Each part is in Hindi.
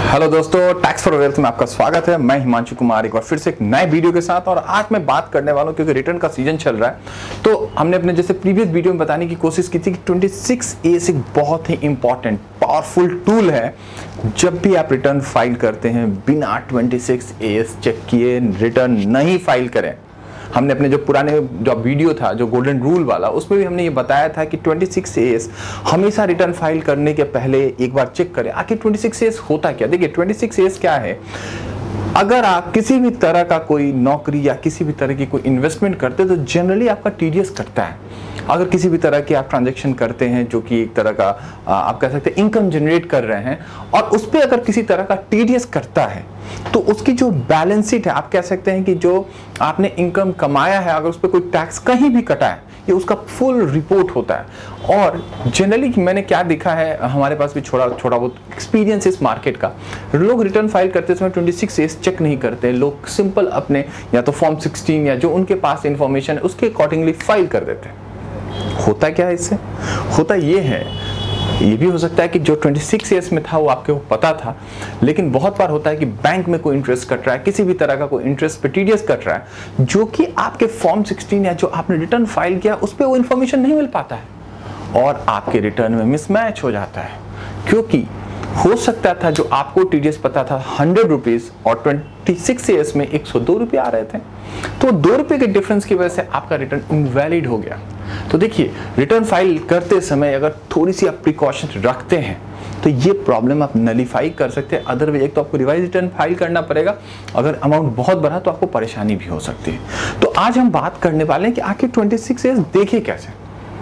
हेलो दोस्तों, टैक्स फॉर वेल्थ में आपका स्वागत है। मैं हिमांशु कुमार एक बार फिर से एक नए वीडियो के साथ। और आज मैं बात करने वाला हूं क्योंकि रिटर्न का सीजन चल रहा है, तो हमने अपने जैसे प्रीवियस वीडियो में बताने की कोशिश की थी कि 26A एक बहुत ही इंपॉर्टेंट पावरफुल टूल है। जब भी आप रिटर्न फाइल करते हैं बिना 26A चेक किए रिटर्न नहीं फाइल करें। हमने अपने जो पुराने जो वीडियो था जो गोल्डन रूल वाला, उसमें भी हमने ये बताया था कि 26A हमेशा रिटर्न फाइल करने के पहले एक बार चेक करें आखिर 26A होता क्या। देखिए 26A क्या है, अगर आप किसी भी तरह का कोई नौकरी या किसी भी तरह की कोई इन्वेस्टमेंट करते हैं तो जनरली आपका टीडीएस कटता है। अगर किसी भी तरह के आप ट्रांजैक्शन करते हैं जो कि एक तरह का आप कह सकते हैं इनकम जनरेट कर रहे हैं और उस पर अगर किसी तरह का टीडीएस करता है तो उसकी जो बैलेंस शीट है, आप कह सकते हैं कि जो आपने इनकम कमाया है अगर उस पर कोई टैक्स कहीं भी कटा है ये उसका फुल रिपोर्ट होता है। और जनरली मैंने क्या देखा है, हमारे पास भी छोटा बहुत एक्सपीरियंस इस मार्केट का, लोग रिटर्न फाइल करते समय 26A चेक नहीं करते। लोग सिंपल अपने या तो फॉर्म 16 या जो उनके पास इंफॉर्मेशन है उसके अकॉर्डिंगली फाइल कर देते हैं। होता क्या है इससे? होता ये है, ये भी हो सकता है कि जो 26A में था वो आपको पता था, लेकिन बहुत बार होता है कि बैंक में कोई इंटरेस्ट कट रहा है, किसी भी तरह का कोई इंटरेस्ट पे टीडीएस कट रहा है जो कि आपके फॉर्म 16 या जो आपने रिटर्न फाइल किया उस पर वो इंफॉर्मेशन नहीं मिल पाता है और आपके रिटर्न में मिसमैच हो जाता है। क्योंकि हो सकता था जो आपको टीडीएस पता था 100 रुपीज और 26A में 102 रुपये आ रहे थे, तो 2 रुपये के डिफरेंस की वजह से आपका रिटर्न इनवैलिड हो गया। तो देखिए रिटर्न फाइल करते समय अगर थोड़ी सी आप प्रिकॉशन रखते हैं तो ये प्रॉब्लम आप नलीफाई कर सकते हैं। अदरवाइज एक तो आपको रिवाइज रिटर्न फाइल करना पड़ेगा, अगर अमाउंट बहुत बढ़ा तो आपको परेशानी भी हो सकती है। तो आज हम बात करने वाले हैं कि आखिर 26A देखे कैसे।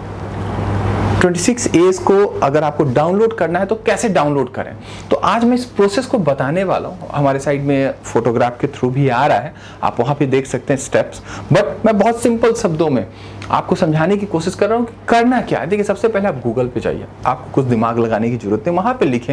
26A को अगर आपको डाउनलोड करना है तो कैसे डाउनलोड करें, तो आज मैं इस प्रोसेस को बताने वाला हूँ। हमारे साइड में फोटोग्राफ के थ्रू भी आ रहा है, आप वहाँ पे देख सकते हैं स्टेप्स, बट मैं बहुत सिंपल शब्दों में आपको समझाने की कोशिश कर रहा हूँ कि करना क्या है। देखिए सबसे पहले आप गूगल पे जाइए, आपको कुछ दिमाग लगाने की जरूरत है। वहाँ पे लिखें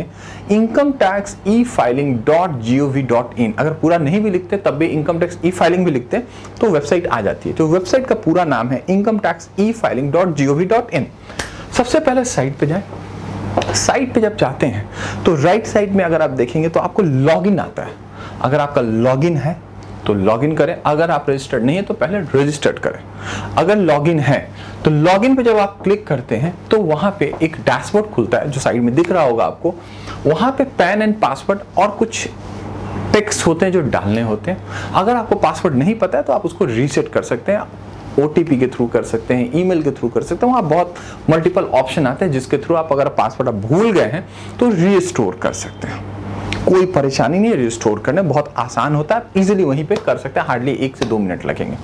incometaxefiling.gov.in। अगर पूरा नहीं भी लिखते तब भी इनकम टैक्स ई फाइलिंग भी लिखते तो वेबसाइट आ जाती है। तो वेबसाइट का पूरा नाम है incometaxefiling.gov.in। सबसे पहले साइट पे जाएं। साइट पे जब जाते हैं तो राइट साइड में अगर आप देखेंगे तो आपको लॉगिन आता है। अगर आपका लॉगिन है तो लॉगिन करें, अगर आप रजिस्टर्ड नहीं है तो पहले रजिस्टर्ड करें। अगर लॉगिन है तो लॉगिन पे जब आप क्लिक करते हैं तो वहां पे एक डैशबोर्ड खुलता है जो साइड में दिख रहा होगा आपको। वहां पे पैन एंड पासवर्ड और कुछ टेक्स्ट होते हैं जो डालने होते हैं। अगर आपको पासवर्ड नहीं पता है तो आप उसको रीसेट कर सकते हैं, OTP के थ्रू कर सकते हैं, ईमेल के थ्रू कर सकते हैं। वहाँ बहुत मल्टीपल ऑप्शन आते हैं जिसके थ्रू आप अगर पासवर्ड आप भूल गए हैं तो रीस्टोर कर सकते हैं। कोई परेशानी नहीं है, रीस्टोर करने बहुत आसान होता है, आप इजीली वहीं पे कर सकते हैं, हार्डली 1 से 2 मिनट लगेंगे।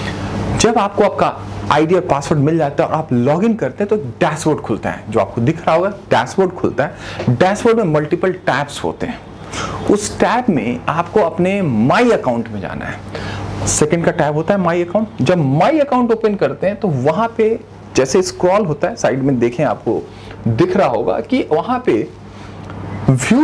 जब आपको आपका आईडी और पासवर्ड मिल जाता है और आप लॉगिन करते हैं तो डैशबोर्ड खुलता है जो आपको दिख रहा होगा। डैशबोर्ड खुलता है, डैशबोर्ड में मल्टीपल टैब्स होते हैं। उस टैब में आपको अपने माई अकाउंट में जाना है। सेकंड का टैब होता है माई अकाउंट। जब माई अकाउंट ओपन करते हैं तो वहां पे जैसे स्क्रॉल होता है साइड में, देखें आपको दिख रहा होगा कि वहां पे व्यू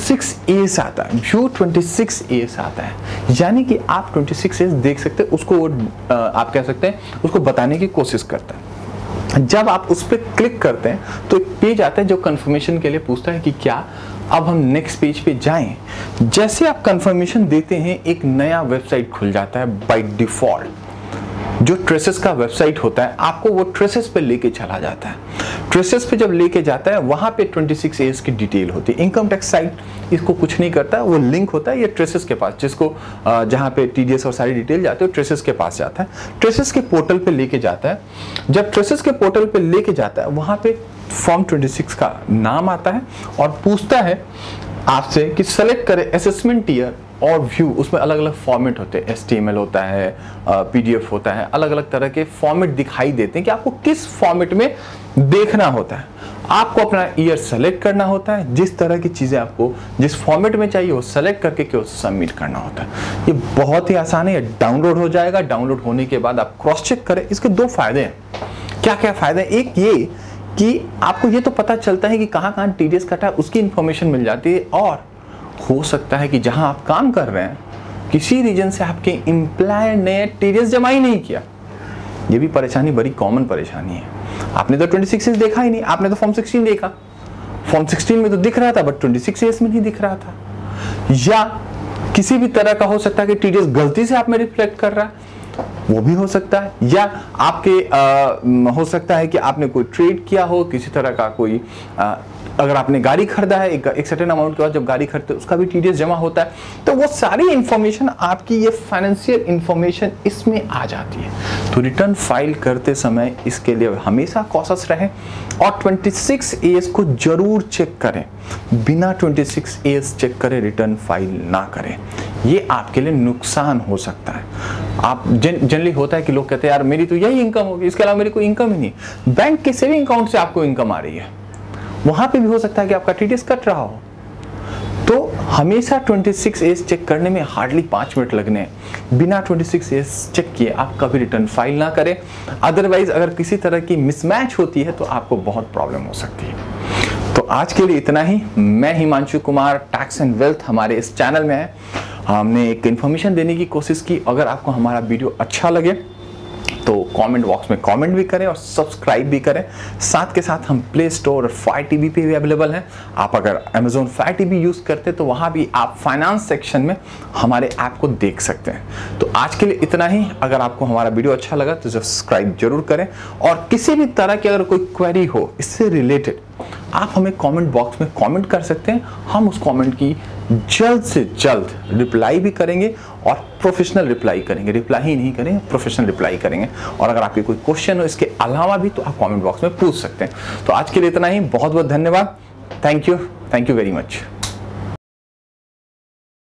26A आता है। व्यू 26A आता है, यानी कि आप 26A देख सकते हैं, उसको आप कह सकते हैं उसको बताने की कोशिश करता है। जब आप उस पर क्लिक करते हैं तो एक पेज आता है जो कंफर्मेशन के लिए पूछता है कि क्या अब हम नेक्स्ट पेज पे जाएं। जैसे आप कंफर्मेशन देते हैं एक नया वेबसाइट खुल जाता है बाय डिफॉल्ट, जो ट्रेसेस का वेबसाइट होता है, आपको वो ट्रेसेस पे लेके चला जाता है। ट्रेसेस पे जब लेके जाता है वहां पे 26A की डिटेल होती है। इनकम टैक्स साइट इसको कुछ नहीं करता, वो लिंक होता है ये ट्रेसेस के पास, जिसको जहां पे टीडीएस और सारी डिटेल जाते हैं ट्रेसेस के पास जाता है। ट्रेसेस के पोर्टल पे लेके जाता है। जब ट्रेसेस के पोर्टल पे लेके जाता है वहां पे फॉर्म 26 का नाम आता है और पूछता है आपसे कि सेलेक्ट करें असेसमेंट ईयर और व्यू। उसमें अलग अलग फॉर्मेट होते हैं, HTML होता है, PDF होता है, अलग अलग तरह के फॉर्मेट दिखाई देते हैं कि आपको किस फॉर्मेट में देखना होता है। आपको अपना ईयर सेलेक्ट करना होता है, जिस तरह की चीज़ें आपको जिस फॉर्मेट में चाहिए वो सेलेक्ट करके क्यों सबमिट करना होता है। ये बहुत ही आसान है, ये डाउनलोड हो जाएगा। डाउनलोड होने के बाद आप क्रॉस चेक करें। इसके 2 फायदे हैं। क्या क्या फायदे हैं? एक ये कि आपको ये तो पता चलता है कि कहाँ कहाँ टीडीएस कटा है, उसकी इंफॉर्मेशन मिल जाती है। और हो सकता है कि जहां आप काम कर रहे हैं किसी रीजन से आपके एम्प्लॉयर ने टीडीएस जमा ही नहीं किया। ये भी परेशानी बड़ी कॉमन परेशानी है। आपने तो 26A देखा ही नहीं, आपने तो फॉर्म 16 देखा। फॉर्म 16 में तो दिख रहा था बट 26A में नहीं दिख रहा था। या किसी भी तरह का हो सकता है कि टीडीएस गलती से आप में रिफ्लेक्ट कर रहा है, वो भी हो सकता है। या आपके हो सकता है कि आपने कोई ट्रेड किया हो, किसी तरह का कोई अगर आपने गाड़ी खरीदा है एक सर्टेन अमाउंट के बाद जब गाड़ी खरीदते उसका भी टीडीएस जमा होता है। तो वो सारी इंफॉर्मेशन आपकी ये फाइनेंशियल इंफॉर्मेशन इसमें आ जाती है। तो रिटर्न फाइल करते समय इसके लिए हमेशा कॉशियस रहें और 26 एएस को जरूर चेक करें। बिना 26 एएस चेक करे रिटर्न फाइल ना करें, ये आपके लिए नुकसान हो सकता है। आप जनरली होता है कि लोग कहते हैं यार मेरी तो यही इनकम होगी, इसके अलावा मेरी कोई इनकम ही नहीं। बैंक के सेविंग अकाउंट से आपको इनकम आ रही है, वहां पे भी हो सकता है कि आपका टीडीएस कट रहा हो। तो हमेशा 26 एज चेक करने में हार्डली 5 मिनट लगने हैं। बिना 26 एज चेक किए आप कभी रिटर्न फाइल ना करें, अदरवाइज अगर किसी तरह की मिसमैच होती है तो आपको बहुत प्रॉब्लम हो सकती है। तो आज के लिए इतना ही। मैं Himanshu Kumar, tax and wealth हमारे इस चैनल में है। हमने एक इन्फॉर्मेशन देने की कोशिश की। अगर आपको हमारा वीडियो अच्छा लगे तो कमेंट बॉक्स में कमेंट भी करें और सब्सक्राइब भी करें। साथ के साथ हम प्ले स्टोर और फायर टीवी पे भी अवेलेबल हैं। आप अगर अमेजोन फायर टीवी यूज़ करते तो वहाँ भी आप फाइनेंस सेक्शन में हमारे ऐप को देख सकते हैं। तो आज के लिए इतना ही। अगर आपको हमारा वीडियो अच्छा लगा तो सब्सक्राइब जरूर करें और किसी भी तरह की अगर कोई क्वेरी हो इससे रिलेटेड आप हमें कमेंट बॉक्स में कमेंट कर सकते हैं। हम उस कमेंट की जल्द से जल्द रिप्लाई भी करेंगे और प्रोफेशनल रिप्लाई करेंगे। रिप्लाई ही नहीं करेंगे, प्रोफेशनल रिप्लाई करेंगे। और अगर आपके कोई क्वेश्चन हो इसके अलावा भी तो आप कमेंट बॉक्स में पूछ सकते हैं। तो आज के लिए इतना ही। बहुत बहुत धन्यवाद। Thank you very much.